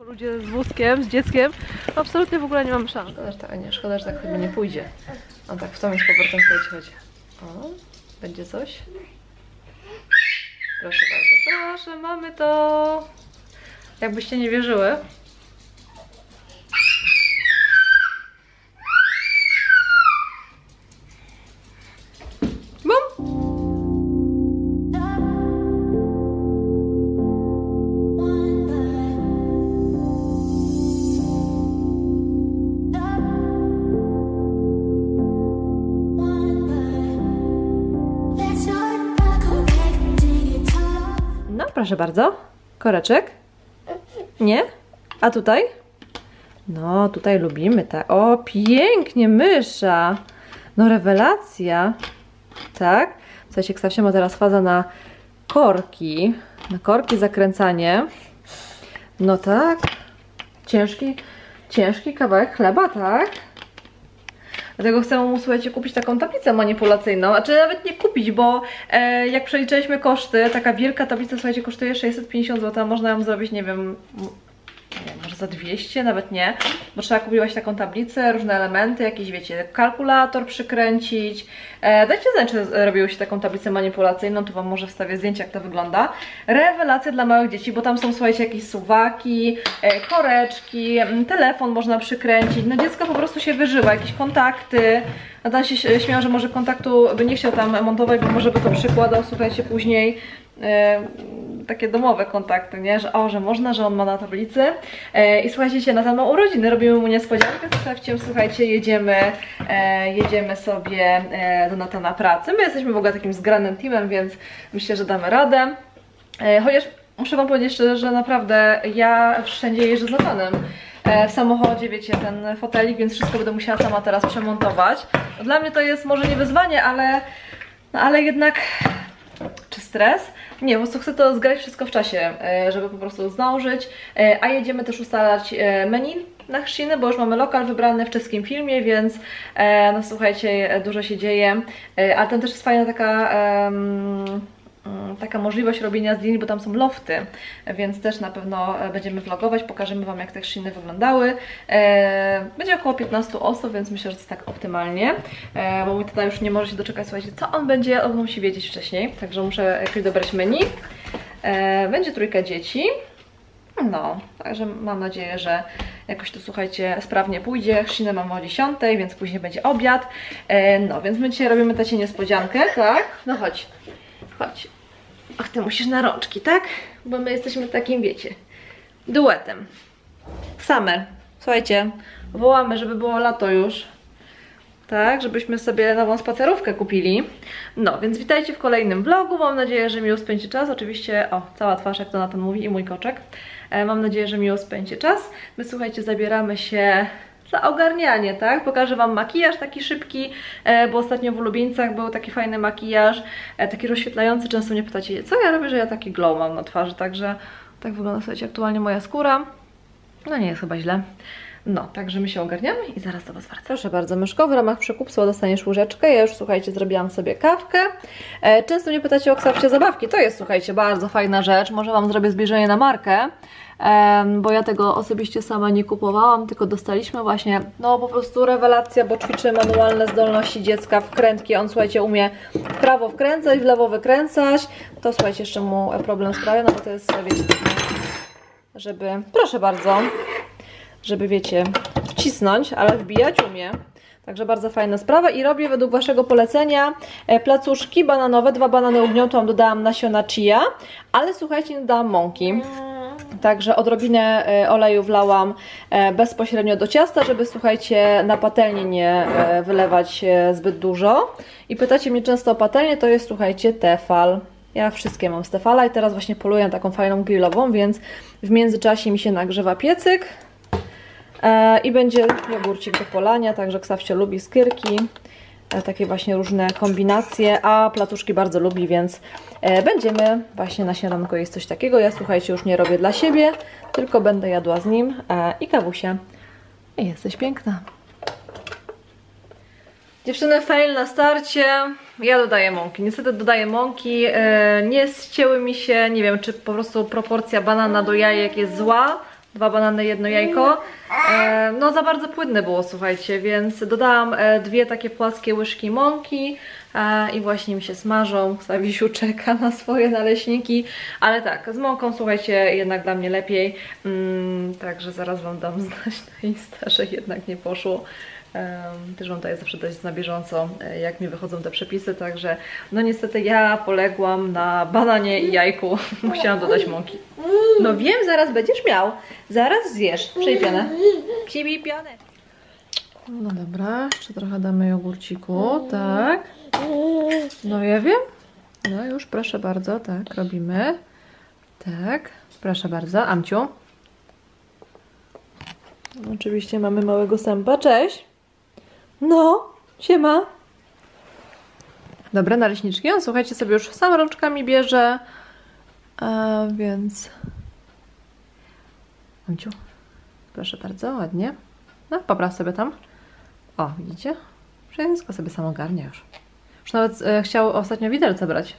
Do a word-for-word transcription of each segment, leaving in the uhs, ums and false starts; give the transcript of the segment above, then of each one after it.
Ludzie z wózkiem, z dzieckiem, absolutnie w ogóle nie mam szans. Szkoda, że tak, nie, szkoda, że tak chyba nie pójdzie. On tak w tą i z powrotem chodzi. O, będzie coś? Proszę bardzo, proszę, mamy to! Jakbyście nie wierzyły. Bum! No, proszę bardzo. Koreczek? Nie? A tutaj? No, tutaj lubimy, tak. O, pięknie, mysza. No, rewelacja. Tak? Słuchajcie, Ksawsia ma teraz faza na korki. Na korki, zakręcanie. No tak. Ciężki, ciężki kawałek chleba, tak? Dlatego chcę mu, słuchajcie, kupić taką tablicę manipulacyjną, znaczy nawet nie kupić, bo e, jak przeliczyliśmy koszty, taka wielka tablica, słuchajcie, kosztuje sześćset pięćdziesiąt złotych, a można ją zrobić, nie wiem, nie wiem, może za dwieście, nawet nie, bo trzeba kupić taką tablicę, różne elementy, jakieś, wiecie, kalkulator przykręcić. E, dajcie znać, czy robiło się taką tablicę manipulacyjną, tu wam może wstawię zdjęcie, jak to wygląda. Rewelacja dla małych dzieci, bo tam są, słuchajcie, jakieś suwaki, e, koreczki, telefon można przykręcić, no dziecko po prostu się wyżywa, jakieś kontakty. A tam się śmiał, że może kontaktu by nie chciał tam montować, bo może by to przykładał, słuchajcie, później e, takie domowe kontakty, nie? Że o, że można, że on ma na tablicy. E, I słuchajcie, na tam urodziny robimy mu niespodziankę z Ksawciem, słuchajcie, jedziemy, e, jedziemy sobie e, do Natana pracy. My jesteśmy w ogóle takim zgranym teamem, więc myślę, że damy radę. E, chociaż muszę wam powiedzieć szczerze, że naprawdę ja wszędzie jeżdżę z Natanem. W samochodzie, wiecie, ten fotelik, więc wszystko będę musiała sama teraz przemontować. Dla mnie to jest może nie wyzwanie, ale, no ale jednak, czy stres? Nie, po prostu chcę to zgrać wszystko w czasie, żeby po prostu zdążyć, a jedziemy też ustalać menu na chrzciny, bo już mamy lokal wybrany w czeskim filmie, więc no słuchajcie, dużo się dzieje, ale tam też jest fajna taka... Um, taka możliwość robienia zdjęć, bo tam są lofty, więc też na pewno będziemy vlogować, pokażemy wam, jak te chrzciny wyglądały. Będzie około piętnastu osób, więc myślę, że to jest tak optymalnie, bo mój tata już nie może się doczekać, słuchajcie, co on będzie, on musi wiedzieć wcześniej, także muszę jakoś dobrać menu. Będzie trójka dzieci, no, także mam nadzieję, że jakoś to, słuchajcie, sprawnie pójdzie. Chrzcinę mamy o dziesiątej, więc później będzie obiad. No, więc my dzisiaj robimy tacie niespodziankę, tak? No chodź. Chodź. Ach, ty musisz na rączki, tak? Bo my jesteśmy takim, wiecie, duetem. Summer. Słuchajcie, wołamy, żeby było lato już. Tak, żebyśmy sobie nową spacerówkę kupili. No, więc witajcie w kolejnym vlogu. Mam nadzieję, że miło spędzi czas. Oczywiście, o, cała twarz, jak to Natan mówi, i mój koczek. E, mam nadzieję, że miło spędzi czas. My, słuchajcie, zabieramy się za ogarnianie, tak? Pokażę wam makijaż taki szybki, e, bo ostatnio w ulubieńcach był taki fajny makijaż, e, taki rozświetlający. Często mnie pytacie, co ja robię, że ja taki glow mam na twarzy, także tak wygląda, słuchajcie, aktualnie moja skóra. No nie jest chyba źle. No, także my się ogarniamy i zaraz do was wracam. Proszę bardzo, Myszko, w ramach przekupstwa dostaniesz łyżeczkę. Ja już, słuchajcie, zrobiłam sobie kawkę. E, często mnie pytacie o Ksawcie zabawki. To jest, słuchajcie, bardzo fajna rzecz. Może wam zrobię zbliżenie na markę, e, bo ja tego osobiście sama nie kupowałam, tylko dostaliśmy właśnie, no po prostu rewelacja, bo ćwiczy manualne zdolności dziecka, wkrętki. On, słuchajcie, umie w prawo wkręcać, w lewo wykręcać. To, słuchajcie, jeszcze mu problem sprawia, no bo to jest, wiecie, żeby, proszę bardzo, żeby, wiecie, wcisnąć, ale wbijać umie. Także bardzo fajna sprawa i robię według waszego polecenia placuszki bananowe. Dwa banany ugniotłam, dodałam nasiona chia, ale słuchajcie, nie dodałam mąki. Także odrobinę oleju wlałam bezpośrednio do ciasta, żeby, słuchajcie, na patelnię nie wylewać zbyt dużo. I pytacie mnie często o patelnię, to jest, słuchajcie, Tefal. Ja wszystkie mam z Tefala i teraz właśnie poluję na taką fajną grillową, więc w międzyczasie mi się nagrzewa piecyk. I będzie jogurcik do polania, także Ksawcio lubi skierki, takie właśnie różne kombinacje, a placuszki bardzo lubi, więc będziemy właśnie na śniadanko jeść coś takiego. Ja, słuchajcie, już nie robię dla siebie, tylko będę jadła z nim i kawusie. I jesteś piękna. Dziewczyny, fail na starcie. Ja dodaję mąki. Niestety dodaję mąki. Nie ścięły mi się, nie wiem, czy po prostu proporcja banana do jajek jest zła. Dwa banany, jedno jajko. E, no za bardzo płynne było, słuchajcie, więc dodałam e, dwie takie płaskie łyżki mąki e, i właśnie mi się smażą. Sawisiu czeka na swoje naleśniki, ale tak, z mąką, słuchajcie, jednak dla mnie lepiej. Mm, także zaraz Wam dam znać na Insta, że jednak nie poszło. Um, też Wam daję zawsze dać na bieżąco, jak mi wychodzą te przepisy, także no niestety ja poległam na bananie i jajku, musiałam dodać mąki. No wiem, zaraz będziesz miał, zaraz zjesz, przyj pionę, przyjmij pionę. No dobra, jeszcze trochę damy jogurciku, tak, no ja wiem, no już proszę bardzo, tak, robimy, tak, proszę bardzo, Amciu. Oczywiście mamy małego sępa, cześć. No, siema. Dobra, naleśniczki. On, słuchajcie, sobie już sam rączkami bierze. A więc... Amciu, proszę bardzo, ładnie. No, popraw sobie tam. O, widzicie? Wszystko sobie sam ogarnia już. Już nawet e, chciał ostatnio widelce brać.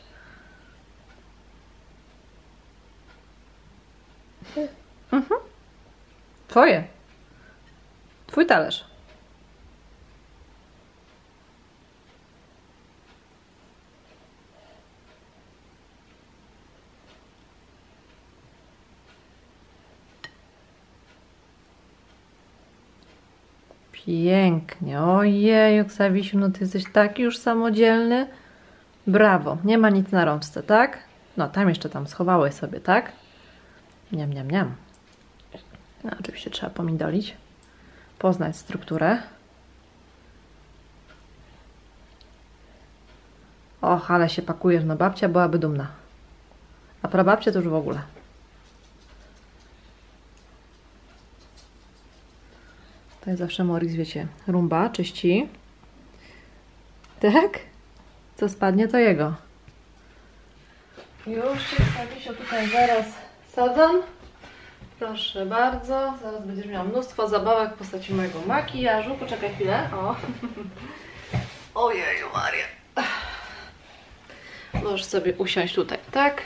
Mhm. Twoje. Twój talerz. Pięknie. Ojej, Oksawisiu, no ty jesteś taki już samodzielny. Brawo. Nie ma nic na rączce, tak? No, tam jeszcze tam schowałeś sobie, tak? Niam, niam, niam. No, oczywiście trzeba pomidolić. Poznać strukturę. Och, ale się pakujesz, no babcia byłaby dumna. A prababcia to już w ogóle. Tutaj zawsze Morris, wiecie, rumba, czyści. Tak? Co spadnie, to jego. Już się tutaj zaraz sadzam. Proszę bardzo, zaraz będziesz miał mnóstwo zabawek w postaci mojego makijażu. Poczekaj chwilę. O. Ojeju Maria. Możesz sobie usiąść tutaj, tak?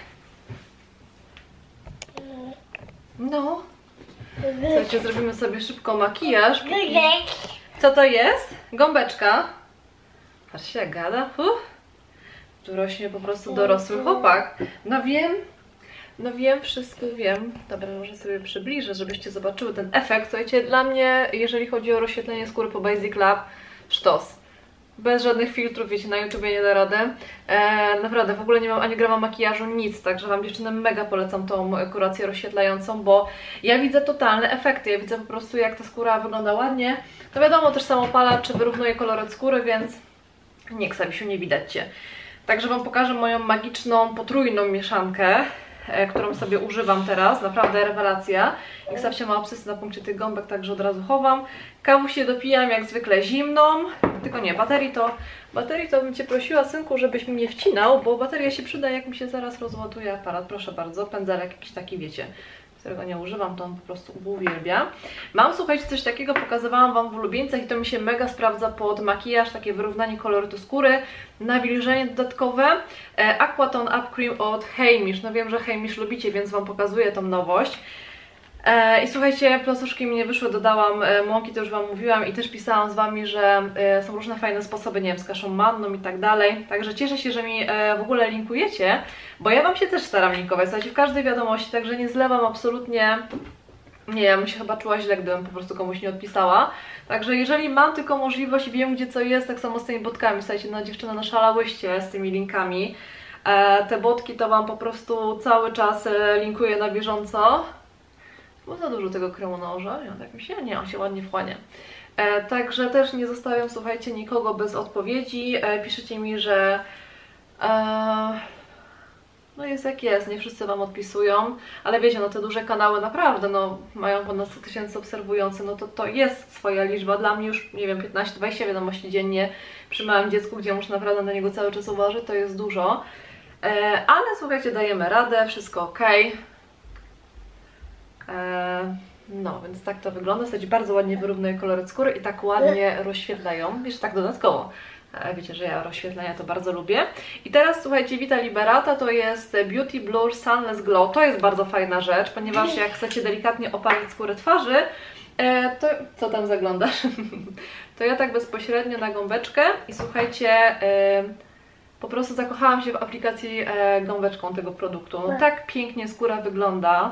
No. Słuchajcie, zrobimy sobie szybko makijaż. Co to jest? Gąbeczka. Patrzcie, jak gada. Uf. Tu rośnie po prostu dorosły chłopak. No wiem. No wiem, wszystko wiem. Dobra, może sobie przybliżę, żebyście zobaczyły ten efekt. Słuchajcie, dla mnie, jeżeli chodzi o rozświetlenie skóry po Basic Lab, sztos. Bez żadnych filtrów, wiecie, na YouTubie nie da rady. E, naprawdę, w ogóle nie mam ani grama makijażu, nic, także Wam dziewczyny mega polecam tą kurację rozświetlającą, bo ja widzę totalne efekty, ja widzę po prostu, jak ta skóra wygląda ładnie. To wiadomo, też sam opala, czy wyrównuje koloryt skóry, więc nie, Ksawisiu, nie widać Cię. Także Wam pokażę moją magiczną, potrójną mieszankę, e, którą sobie używam teraz, naprawdę rewelacja. I Ksawsia ma obsesję na punkcie tych gąbek, także od razu chowam. Kawusię dopijam jak zwykle zimną, tylko nie, baterii to, baterii to bym Cię prosiła, synku, żebyś mi nie wcinał, bo bateria się przyda, jak mi się zaraz rozładuje aparat. Proszę bardzo, pędzelek jakiś taki, wiecie, którego nie używam, to on po prostu uwielbia. Mam, słuchajcie, coś takiego, pokazywałam Wam w ulubieńcach i to mi się mega sprawdza pod makijaż, takie wyrównanie kolorytu skóry, nawilżenie dodatkowe. Aquaton Up Cream od Heimish. No wiem, że Heimish lubicie, więc Wam pokazuję tą nowość. I słuchajcie, placuszki mi nie wyszły, dodałam mąki, to już Wam mówiłam i też pisałam z Wami, że są różne fajne sposoby, nie wiem, z kaszą manną i tak dalej. Także cieszę się, że mi w ogóle linkujecie, bo ja Wam się też staram linkować, słuchajcie, w każdej wiadomości, także nie zlewam absolutnie. Nie, ja bym się chyba czuła źle, gdybym po prostu komuś nie odpisała. Także jeżeli mam tylko możliwość i wiem, gdzie co jest, tak samo z tymi botkami, słuchajcie, no dziewczyny, no szalałyście z tymi linkami. Te botki to Wam po prostu cały czas linkuję na bieżąco. Bo za dużo tego kremu nałożę, tak mi się, nie, on się ładnie wchłania. E, także też nie zostawiam, słuchajcie, nikogo bez odpowiedzi. E, piszecie mi, że e, no jest jak jest, nie wszyscy Wam odpisują, ale wiecie, no te duże kanały naprawdę, no mają ponad sto tysięcy obserwujących, no to to jest swoja liczba. Dla mnie już, nie wiem, piętnaście dwadzieścia wiadomości dziennie przy małym dziecku, gdzie muszę naprawdę na niego cały czas uważać, to jest dużo. E, ale słuchajcie, dajemy radę, wszystko ok. No, więc tak to wygląda. Słuchajcie, bardzo ładnie wyrównuje koloryt skóry i tak ładnie rozświetlają. Jeszcze tak dodatkowo. A wiecie, że ja rozświetlenia to bardzo lubię. I teraz słuchajcie, Vita Liberata to jest Beauty Blur Sunless Glow. To jest bardzo fajna rzecz, ponieważ jak chcecie delikatnie opalić skórę twarzy, e, to... Co tam zaglądasz? To ja tak bezpośrednio na gąbeczkę i słuchajcie, e, po prostu zakochałam się w aplikacji e, gąbeczką tego produktu. No, tak pięknie skóra wygląda.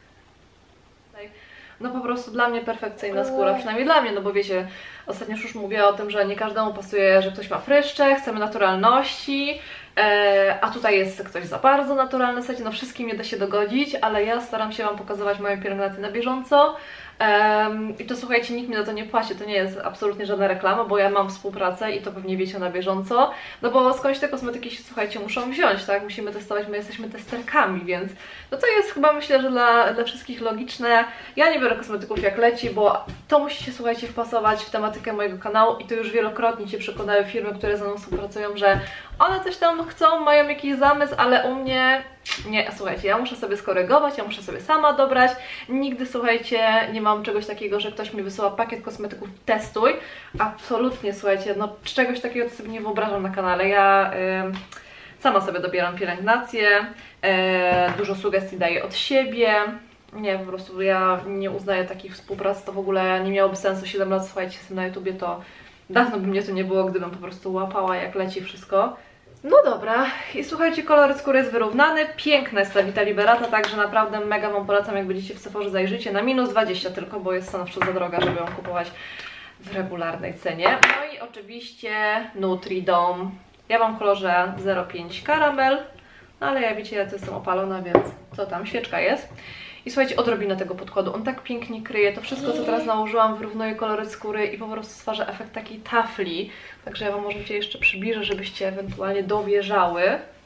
No po prostu dla mnie perfekcyjna skóra, przynajmniej dla mnie, no bo wiecie, ostatnio już mówię o tym, że nie każdemu pasuje, że ktoś ma pryszcze, chcemy naturalności, e, a tutaj jest ktoś za bardzo naturalny, w sensie, no wszystkim nie da się dogodzić, ale ja staram się Wam pokazywać moje pielęgnacje na bieżąco. Um, I to słuchajcie, nikt mi za to nie płaci, to nie jest absolutnie żadna reklama, bo ja mam współpracę i to pewnie wiecie na bieżąco, no bo skądś te kosmetyki się, słuchajcie, muszą wziąć, tak? Musimy testować, my jesteśmy testerkami, więc no to jest chyba, myślę, że dla, dla wszystkich logiczne. Ja nie biorę kosmetyków jak leci, bo to musi się, słuchajcie, wpasować w tematykę mojego kanału i to już wielokrotnie się przekonały firmy, które ze mną współpracują, że one coś tam chcą, mają jakiś zamysł, ale u mnie... Nie, słuchajcie, ja muszę sobie skorygować, ja muszę sobie sama dobrać. Nigdy, słuchajcie, nie mam czegoś takiego, że ktoś mi wysyła pakiet kosmetyków, testuj. Absolutnie, słuchajcie, no czegoś takiego to sobie nie wyobrażam na kanale. Ja y, sama sobie dobieram pielęgnację, y, dużo sugestii daję od siebie. Nie, po prostu ja nie uznaję takich współprac, to w ogóle nie miałoby sensu. siedem lat, słuchajcie, jestem na YouTubie, to dawno by mnie to nie było, gdybym po prostu łapała jak leci wszystko. No dobra, i słuchajcie, kolor skóry jest wyrównany, piękna jest ta Vita Liberata, także naprawdę mega Wam polecam, jak będziecie w Sephorze, zajrzyjcie, na minus dwadzieścia tylko, bo jest stanowczo za droga, żeby ją kupować w regularnej cenie. No i oczywiście Nutri-Dome, ja mam w kolorze zero pięć karamel, no ale ja wiecie, ja to jestem opalona, więc co tam, świeczka jest. I słuchajcie, odrobinę tego podkładu, on tak pięknie kryje, to wszystko, co teraz nałożyłam, wyrównuje kolory skóry i po prostu stwarza efekt takiej tafli. Także ja Wam może jeszcze przybliżę, żebyście ewentualnie dowierzały.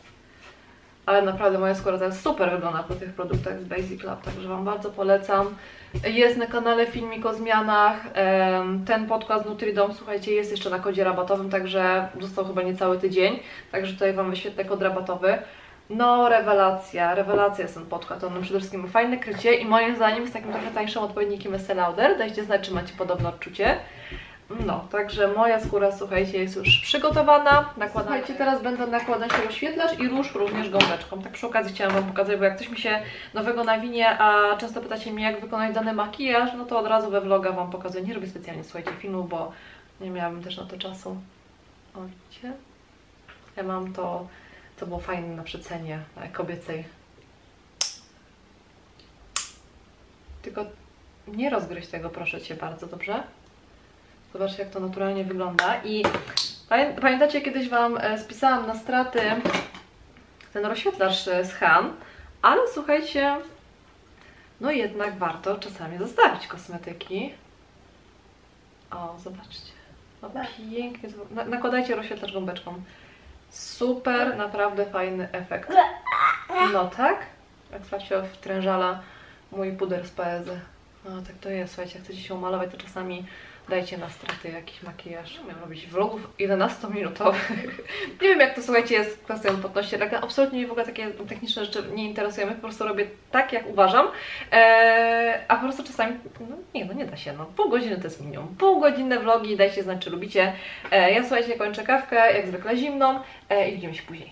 Ale naprawdę moja skóra teraz super wygląda po tych produktach z Basic Lab, także Wam bardzo polecam. Jest na kanale filmik o zmianach, ten podkład z Nutri-Dome, słuchajcie, jest jeszcze na kodzie rabatowym, także został chyba niecały tydzień, także tutaj Wam wyświetlę kod rabatowy. No, rewelacja, rewelacja jest ten podkład, on przede wszystkim ma fajne krycie i moim zdaniem jest takim trochę tańszym odpowiednikiem Estée Lauder. Dajcie znać, czy macie podobne odczucie. No, także moja skóra, słuchajcie, jest już przygotowana. Nakładam. Słuchajcie, teraz będę nakładać rozświetlacz i róż również gąbeczką. Tak przy okazji chciałam Wam pokazać, bo jak coś mi się nowego nawinie, a często pytacie mnie, jak wykonać dany makijaż, no to od razu we vloga Wam pokazuję. Nie robię specjalnie, słuchajcie, filmu, bo nie miałabym też na to czasu. O, widzicie? Ja mam to... To było fajne na przecenie kobiecej. Tylko nie rozgryź tego, proszę Cię bardzo, dobrze? Zobaczcie, jak to naturalnie wygląda. I pamiętacie, kiedyś Wam spisałam na straty ten rozświetlacz z Han, ale słuchajcie, no jednak warto czasami zostawić kosmetyki. O, zobaczcie. No pięknie. Nakładajcie rozświetlacz gąbeczką. Super, naprawdę fajny efekt. No tak? Jak sprawdźcie wtrężala mój puder z P E Z. No tak to jest, słuchajcie, jak chcecie się umalować, to czasami dajcie na straty jakiś makijaż. Miałam robić vlogów jedenastominutowych. Nie wiem, jak to, słuchajcie, jest kwestią płatności. Absolutnie mnie w ogóle takie techniczne rzeczy nie interesują. Ja po prostu robię tak, jak uważam. Eee, a po prostu czasami, no nie, no nie da się, no pół godziny to jest minimum. Półgodzinne vlogi, dajcie znać, czy lubicie. Eee, ja, słuchajcie, kończę kawkę, jak zwykle zimną eee, i widzimy się później.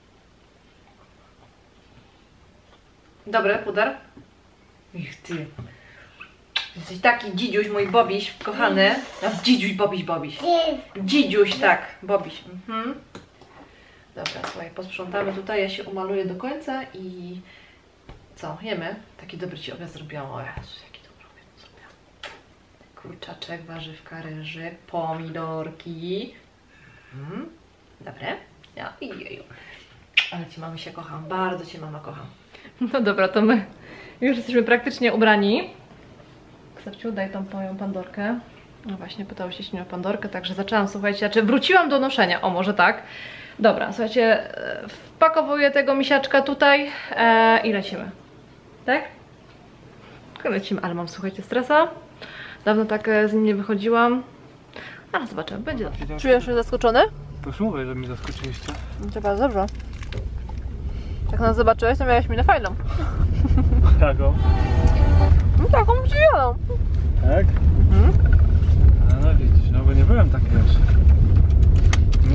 Dobry puder? Ich ty. Jesteś taki dzidziuś, mój Bobiś, kochany. No, dzidziuś, Bobiś, Bobiś. Dzidziuś, tak, Bobiś. Mhm. Dobra, słuchaj, posprzątamy tutaj, ja się umaluję do końca i co, jemy? Taki dobry Ci obiad zrobiłam. O Jezu, jaki dobry obiad zrobiłam. Kurczaczek, warzywka, ryżyk, pomidorki. Mhm. Dobre? Ja, jeju. Ale Cię, mamy się kocham, bardzo Cię, mama, kocham. No dobra, to my już jesteśmy praktycznie ubrani. Ksarciu, daj tą moją Pandorkę. No właśnie, pytało się mnie o Pandorkę, także zaczęłam, słuchajcie, znaczy wróciłam do noszenia, o może tak. Dobra, słuchajcie, wpakowuję tego misiaczka tutaj e, i lecimy. Tak? Lecimy, ale mam, słuchajcie, stresa. Dawno tak z nim nie wychodziłam. Ale zobaczymy, będzie dobrze. Czujesz się zaskoczony? To już mówię, że mnie zaskoczyliście. To bardzo dobrze. Jak nas zobaczyłeś, to miałeś minę fajną. Jaką? No taką zdziwioną. Tak? Mhm. No, no widzisz, no bo nie byłem taki już.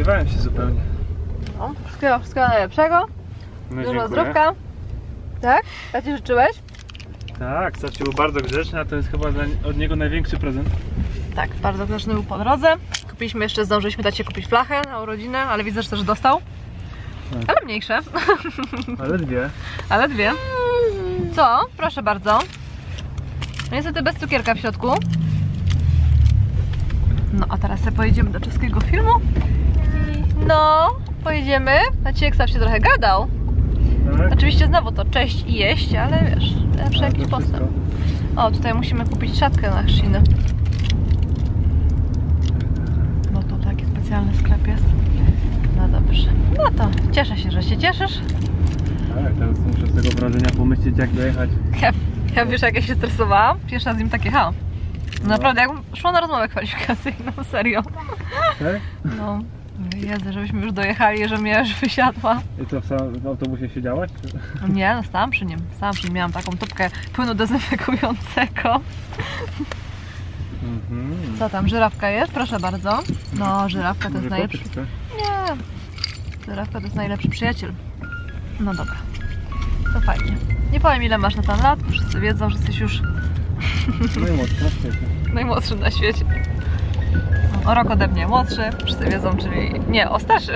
spodziewałem się zupełnie. No, wszystkiego, wszystkiego najlepszego. No, Dużo dziękuję. zdrówka. Tak? Tak ci życzyłeś? Tak, Starczy był bardzo grzeczny, a to jest chyba dla, od niego największy prezent. Tak, bardzo grzeczny był po drodze. Kupiliśmy jeszcze, zdążyliśmy dać się kupić flachę na urodzinę, ale widzę, że też dostał. Tak. Ale mniejsze. Ale dwie. Ale dwie. Co? Proszę bardzo. Niestety bez cukierka w środku. No a teraz sobie pojedziemy do czeskiego filmu. No, pojedziemy. Maciek sam się trochę gadał. Tak? Oczywiście znowu to cześć i jeść, ale wiesz, lepszy jakiś to postęp. wszystko. O, tutaj musimy kupić szatkę na chrzciny. No to taki specjalny sklep jest. No dobrze. No to cieszę się, że się cieszysz. Tak, teraz muszę z tego wrażenia pomyśleć, jak dojechać. Ja, ja wiesz, jak ja się stresowałam? Pierwszy raz z nim tak jechałam. No. Naprawdę, jakbym szła na rozmowę kwalifikacyjną, serio. Tak? No, Jezu, żebyśmy już dojechali, żebym ja już wysiadła. I co, w, sam- w autobusie siedziałaś? Czy... Nie, no stałam przy nim, stałam przy nim, miałam taką tubkę płynu dezynfekującego. Mhm. Co tam, żyrawka jest? Proszę bardzo. No, żyrawka to jest Może najlepszy. koty, czy co? Nie, żyrawka to jest najlepszy przyjaciel. No dobra, to fajnie. Nie powiem, ile masz na ten lat, bo wszyscy wiedzą, że jesteś już Najmłodszy na świecie. najmłodszy na świecie. O rok ode mnie młodszy, wszyscy wiedzą, czyli nie, o starszy.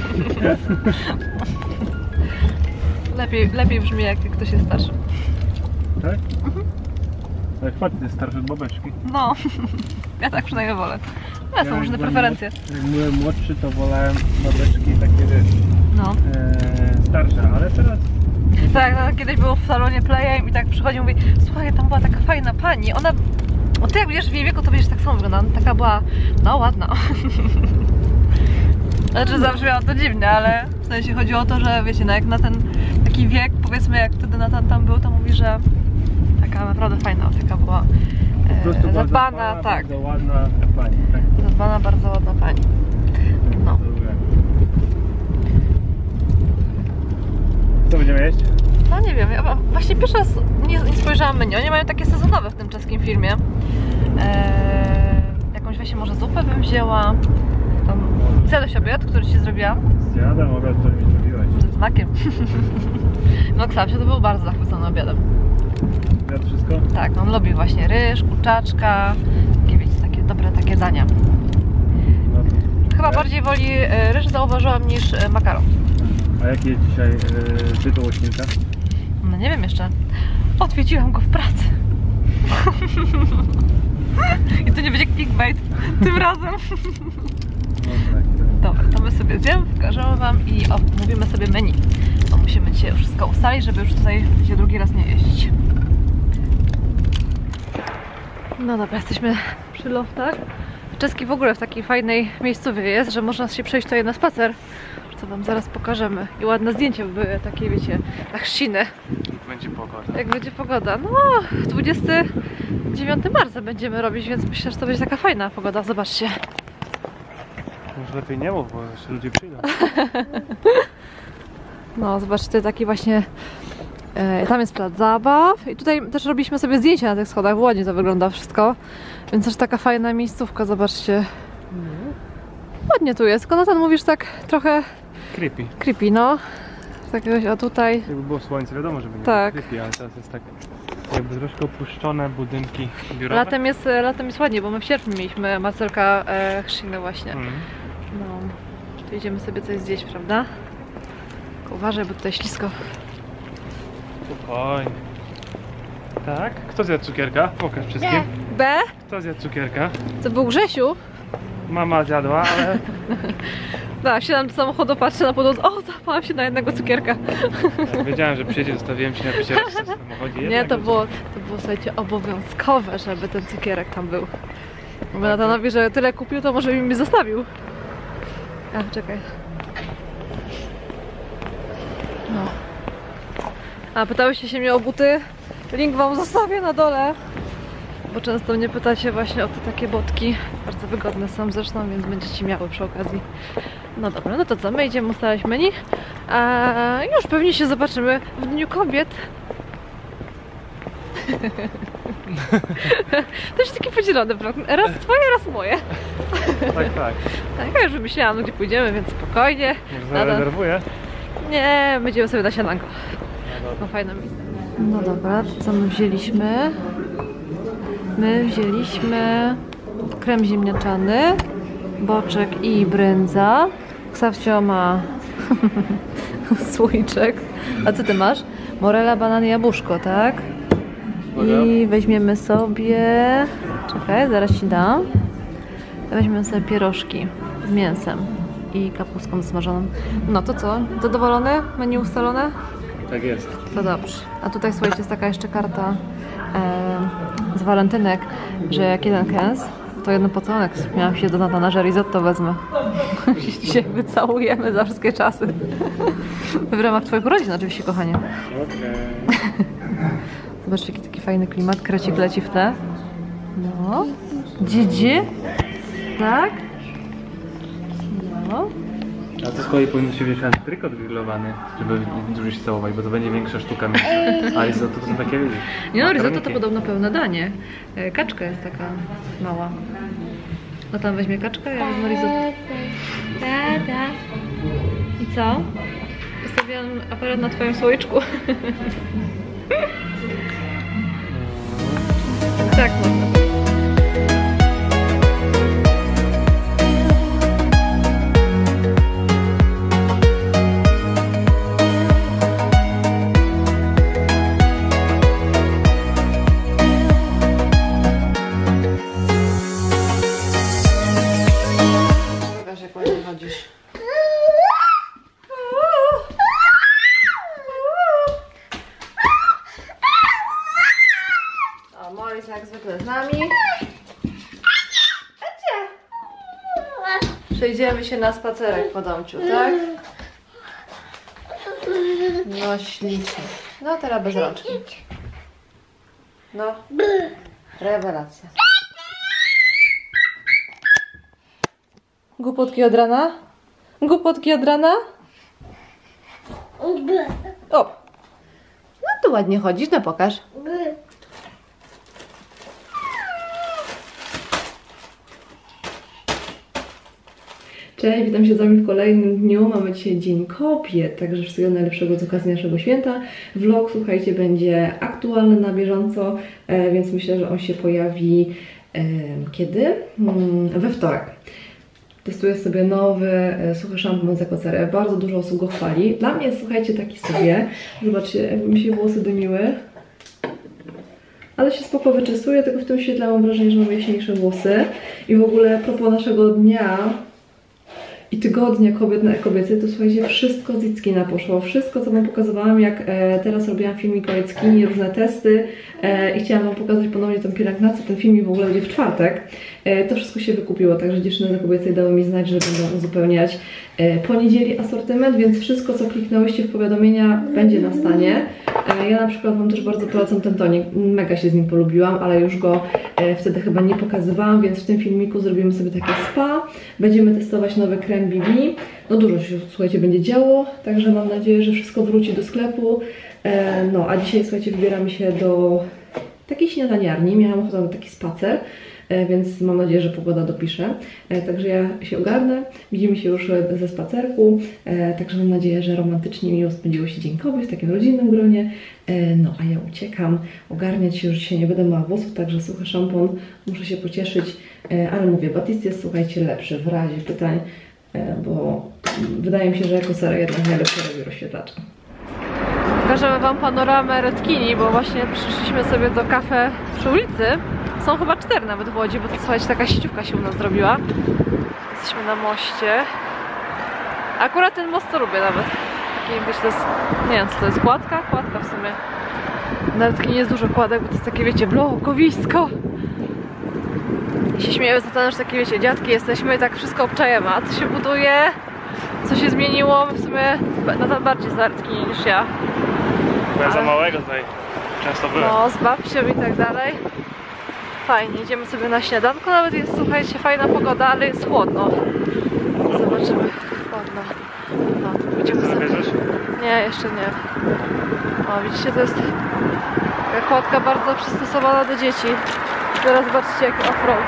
Lepiej, lepiej brzmi, jak ktoś jest starszy. Tak? Mhm. Jak facet jest starszy od babeczki. No, ja tak przynajmniej wolę. No, są jak różne byłem preferencje. młodszy- Jak byłem młodszy, to wolałem babeczki takie, wiesz, No. e, starsze, ale teraz... Tak, no, kiedyś było w salonie Playem i tak przychodził i mówi: słuchaj, tam była taka fajna pani, ona... O, ty jak będziesz w jej wieku, to będziesz tak samo wyglądała. Taka była, no ładna. Znaczy zabrzmiało to dziwnie, ale w sensie chodziło o to, że wiecie, no jak na ten taki wiek, powiedzmy jak wtedy Natan tam był, to mówi, że taka naprawdę fajna, taka była Po prostu e, była zadbana, tak, bardzo ładna pani, tak? zadbana, bardzo ładna pani. No. Co będziemy jeść? No nie wiem, ja właśnie pierwszy raz nie, nie spojrzałam menu. Oni mają takie sezonowe w tym czeskim filmie. Eee, jakąś właśnie może zupę bym wzięła. Tam zjadłeś obiad, który ci zrobiłam? Zjadam obiad, który mi zrobiłaś. Z znakiem. No Ksawcie to był bardzo zachwycony obiadem. Zjadł wszystko? Tak, on lubi właśnie ryż, kurczaczka, takie wiecie, takie dobre takie dania. No to... Chyba bardziej woli e, ryż, zauważyłam, niż e, makaron. A jaki jest dzisiaj yy, tytuł odcinka? No nie wiem jeszcze. Odwiedziłam go w pracy. I to nie będzie clickbait tym razem. No tak. Dobra, to my sobie zjemy, pokażemy wam i omówimy sobie menu. Bo musimy dzisiaj już wszystko ustalić, żeby już tutaj się drugi raz nie jeździć. No dobra, jesteśmy przy loftach. Czeski w ogóle w takiej fajnej miejscowie jest, że można się przejść tutaj na spacer. Co wam zaraz pokażemy. I ładne zdjęcia były takie, wiecie, na chrzciny. Będzie pogoda. Jak będzie pogoda? No, dwudziestego dziewiątego marca będziemy robić, więc myślę, że to będzie taka fajna pogoda. Zobaczcie. Może lepiej nie mów, bo jeszcze ludzie przyjdą. No, zobaczcie, taki właśnie... E, tam jest plac zabaw i tutaj też robiliśmy sobie zdjęcia na tych schodach, ładnie to wygląda wszystko. Więc też taka fajna miejscówka, zobaczcie. Ładnie tu jest, tylko no ten mówisz tak trochę Creepy. creepy, no. Takiegoś, a tutaj... Jakby było słońce, wiadomo, że będzie Tak. creepy, ale teraz jest tak jakby troszkę opuszczone budynki biurowe. Latem jest, latem jest ładnie, bo my w sierpniu mieliśmy Marcelka e, chrzciny właśnie. Mm. No, tu idziemy sobie coś zjeść, prawda? Tylko uważaj, bo tutaj ślisko. Spokojnie. Tak? Kto zjadł cukierka? Pokaż wszystkim. B? Kto zjadł cukierka? To był Grzesiu. Mama zjadła, ale... Tak, wsiadam do samochodu, patrzę na podłodze. O, zapałam się na jednego cukierka. Jak wiedziałem, że przyjedzie, zostawiłem ci na picie resztę w samochodzie. Nie, Jednak to było, to było, słuchajcie, obowiązkowe, żeby ten cukierek tam był. Bo Natanowi, że tyle kupił, to może mi zostawił. A, czekaj. No. A, pytałyście się mnie o buty. Link wam zostawię na dole. Bo często mnie pytacie właśnie o te takie botki. Bardzo wygodne są zresztą, więc będziecie miały przy okazji. No dobra, no to co? My idziemy ustalać menu. A już pewnie się zobaczymy w Dniu Kobiet. To jest taki podzielony vlog. Raz twoje, raz moje. Tak, tak. Tak, ja już wymyślałam, no gdzie pójdziemy, więc spokojnie. Może zarenerwuję? Nie, będziemy sobie na śniadanko. No fajne miejsce. No dobra, to co my wzięliśmy? My wzięliśmy krem ziemniaczany, boczek i brędza. Ksawcio ma słoiczek. A co ty masz? Morela, banan i jabłuszko, tak? I weźmiemy sobie... Czekaj, zaraz ci dam. Weźmiemy sobie pierożki z mięsem i kapustką smażoną. No to co? Zadowolony? Menu ustalone? Tak jest. To dobrze. A tutaj słuchajcie, jest taka jeszcze karta e, z walentynek, że jak jeden kęs, to jeden pocałunek. Miałam się do Natana, że risotto wezmę. Dzisiaj wycałujemy za wszystkie czasy. W ramach twoich urodzin oczywiście, kochanie. Okej. Zobaczcie, jaki taki fajny klimat. Krecik leci w tle. No. Dzidzi. Tak? No. A to z kolei powinno się wziąć antrykot grillowany, żeby dużo się całować, bo to będzie większa sztuka. A risotto to są takie, widzisz? Nie no, risotto to podobno pełne danie. Kaczka jest taka mała. No tam weźmie kaczkę, ja wezmę risotto. Tata. I co? Postawiłam aparat na twoim słoiczku. Tak można. Pokaż, jak ładnie chodzisz. O, Morris jak zwykle z nami. Przejdziemy się na spacerek po domciu, tak? No ślicznie. No teraz bez rączki. No. Rewelacja. Głupotki od rana? Głupotki od rana? O! No to ładnie chodzisz, no pokaż. Cześć, witam się z Wami w kolejnym dniu. Mamy dzisiaj Dzień Kobiet, także wszystkiego najlepszego z okazji naszego święta. Vlog, słuchajcie, będzie aktualny na bieżąco, e, więc myślę, że on się pojawi e, kiedy? Hmm, we wtorek. Testuję sobie nowy, e, suchy szampon z Ecocere. Bardzo dużo osób go chwali. Dla mnie jest, słuchajcie, taki sobie. Zobaczcie, jakby mi się włosy dymiły. Ale się spoko wyczesuje, tylko w tym świetle mam wrażenie, że mam jaśniejsze włosy. I w ogóle a propos naszego dnia i tygodnia kobiet na e-kobiety, to słuchajcie, wszystko z Ickina poszło. Wszystko, co Wam pokazywałam, jak e, teraz robiłam filmik o Ickini, różne testy e, i chciałam Wam pokazać ponownie tą pielęgnację. Ten filmik w ogóle będzie w czwartek. E, to wszystko się wykupiło, także dziewczyny z e-kobiety dały mi znać, że będą uzupełniać e, po niedzieli asortyment, więc wszystko, co kliknęłyście w powiadomienia, będzie na stanie. E, ja na przykład Wam też bardzo polecam ten tonik. Mega się z nim polubiłam, ale już go e, wtedy chyba nie pokazywałam, więc w tym filmiku zrobimy sobie takie spa. Będziemy testować nowy krem B B. No dużo się, słuchajcie, będzie działo, także mam nadzieję, że wszystko wróci do sklepu. E, no, a dzisiaj, słuchajcie, wybieramy się do takiej śniadaniarni. Miałam ochotę na taki spacer, e, więc mam nadzieję, że pogoda dopisze. E, także ja się ogarnę. Widzimy się już ze spacerku. E, także mam nadzieję, że romantycznie miło spędziło się Dzień Kobiet w takim rodzinnym gronie. E, no, a ja uciekam. Ogarniać się już dzisiaj nie będę miała włosów, także suchy szampon. Muszę się pocieszyć. E, ale mówię, Batiste jest, słuchajcie, lepszy w razie pytań, bo wydaje mi się, że Ecocere jednak najlepsze robi rozświetlacza. Pokażemy Wam panoramę Redkini, bo właśnie przyszliśmy sobie do kafe przy ulicy. Są chyba cztery nawet w Łodzi, bo to, słuchajcie, taka sieciówka się u nas zrobiła. Jesteśmy na moście. Akurat ten most to lubię nawet. Taki, wiecie, to jest, nie wiem co to jest, kładka? Kładka w sumie. Na Redkinie jest dużo kładek, bo to jest takie, wiecie, blokowisko. I się śmieję z tego, że takie, wiecie, dziadki jesteśmy i tak wszystko obczajemy, a co się buduje, co się zmieniło, w sumie nadal bardziej z Redkini niż ja. Bo ja za małego tutaj często byłem. No, z babcią i tak dalej. Fajnie, idziemy sobie na śniadanko, nawet jest, słuchajcie, fajna pogoda, ale jest chłodno. Zobaczymy, chłodno. No, idziemy sobie. Nie, jeszcze nie. O, widzicie, to jest Taka kładka bardzo przystosowana do dzieci. Teraz zobaczcie jaki offroad.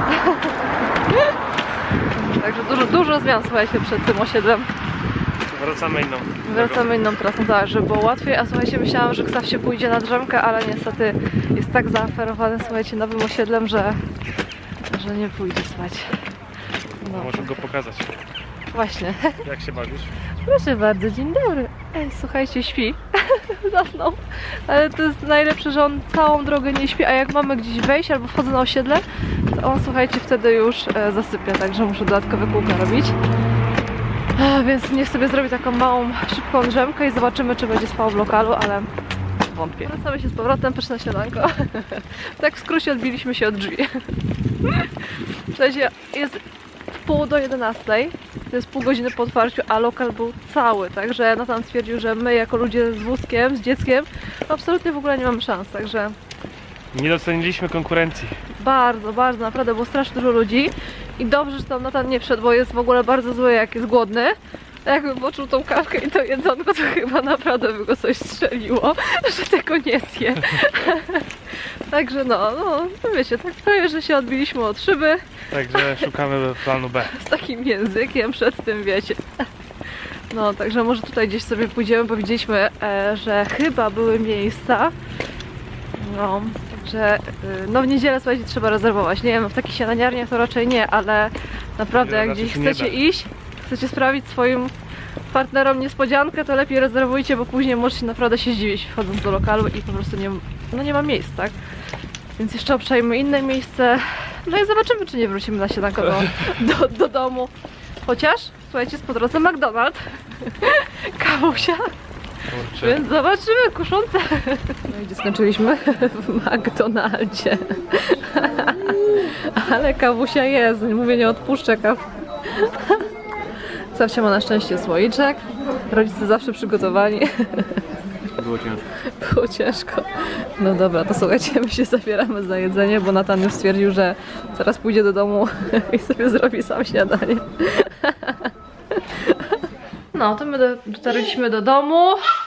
Także dużo, dużo zmian, słuchajcie, przed tym osiedlem. Wracamy inną. Wracamy inną trasą, tak, żeby było łatwiej. A słuchajcie, myślałam, że Ksaw się pójdzie na drzemkę, ale niestety jest tak zaaferowany, słuchajcie, nowym osiedlem, że, że nie pójdzie spać. No. Muszę go pokazać. Właśnie. Jak się bawisz? Proszę bardzo, dzień dobry. Ej, słuchajcie, śpi. Zasnął. Ale to jest najlepsze, że on całą drogę nie śpi, a jak mamy gdzieś wejść albo wchodzę na osiedle, to on, słuchajcie, wtedy już e, zasypia, także muszę dodatkowe kółka robić. E, więc niech sobie zrobię taką małą, szybką drzemkę i zobaczymy, czy będzie spał w lokalu, ale wątpię. Wracamy się z powrotem, pyszne śniadanko. Tak w skrócie odbiliśmy się od drzwi. W sensie jest w pół do jedenastej, to jest pół godziny po otwarciu, a lokal był cały, także Nathan stwierdził, że my jako ludzie z wózkiem, z dzieckiem, absolutnie w ogóle nie mamy szans, także Nie doceniliśmy konkurencji. bardzo, bardzo, naprawdę było strasznie dużo ludzi i dobrze, że tam Nathan nie wszedł, bo jest w ogóle bardzo zły, jak jest głodny. A jakby poczuł tą kawkę i to jedzonko, to chyba naprawdę by go coś strzeliło, że tego nie zje. Także no, no, wiecie, tak prawie, że się odbiliśmy od szyby. Także szukamy planu B. Z takim językiem przed tym, wiecie. No, także może tutaj gdzieś sobie pójdziemy, bo widzieliśmy, e, że chyba były miejsca. No, także no w niedzielę, słuchajcie, trzeba rezerwować. Nie wiem, w takich śniadaniarniach to raczej nie, ale naprawdę jak gdzieś chcecie iść, chcecie sprawić swoim partnerom niespodziankę, to lepiej rezerwujcie, bo później możecie naprawdę się zdziwić wchodząc do lokalu i po prostu nie, no nie ma miejsc, tak? Więc jeszcze obszajmy inne miejsce. No i zobaczymy, czy nie wrócimy na śniadanko do, do, do domu. Chociaż, słuchajcie, jest po drodze McDonald's. Kawusia. Kurczę. Więc zobaczymy, kuszące. No i gdzie skończyliśmy? W McDonaldzie. Ale kawusia jest, mówię, nie odpuszczę kaw. Sawcia ma na szczęście słoiczek. Rodzice zawsze przygotowani. Było ciężko. Było ciężko. No dobra, to słuchajcie, my się zabieramy za jedzenie, bo Nathan już stwierdził, że zaraz pójdzie do domu i sobie zrobi sam śniadanie. No, to my do, dotarliśmy do domu.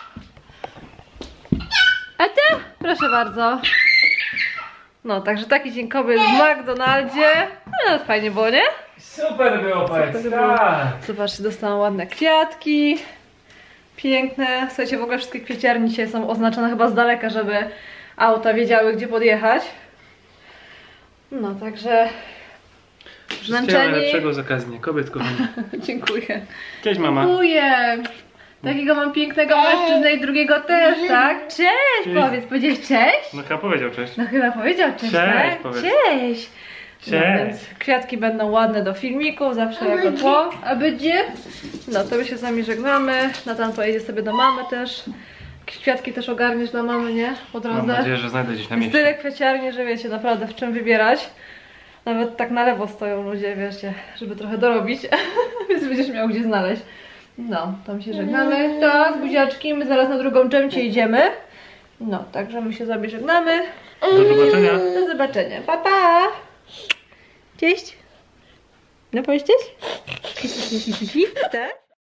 A ty? Proszę bardzo. No, także taki dzień kobiet w McDonaldzie. No, fajnie było, nie? Super było, Super było. Zobaczcie, dostałam ładne kwiatki. Piękne. Słuchajcie, w ogóle wszystkie kwieciarnie dzisiaj są oznaczone chyba z daleka, żeby auta wiedziały, gdzie podjechać. No, także zmęczeni. Najlepszego z okazji kobiet, kochani. Dziękuję. Cześć, mama. Dziękuję. Takiego mam pięknego mężczyznę i drugiego też, tak? Cześć, Cześć. powiedz. Powiedziałeś cześć? No chyba powiedział cześć. No chyba powiedział cześć, Cześć, tak? powiedz. Cześć. No, Cześć. więc kwiatki będą ładne do filmików, zawsze jako tło. A będzie? No, to my się z nami żegnamy. Nathan pojedzie sobie do mamy też. Kwiatki też ogarniesz dla mamy, nie? Po drodze. Mam nadzieję, że znajdę gdzieś na Jest mieście. tyle kwieciarni, że wiecie naprawdę w czym wybierać. Nawet tak na lewo stoją ludzie, wiecie, żeby trochę dorobić. Więc będziesz miał gdzie znaleźć. No, tam się żegnamy. Tak, buziaczki, my zaraz na drugą dżemcie idziemy. No, także my się z wami żegnamy. Do zobaczenia. Do zobaczenia. Pa, pa! Cześć! No powiedz cześć? Tak?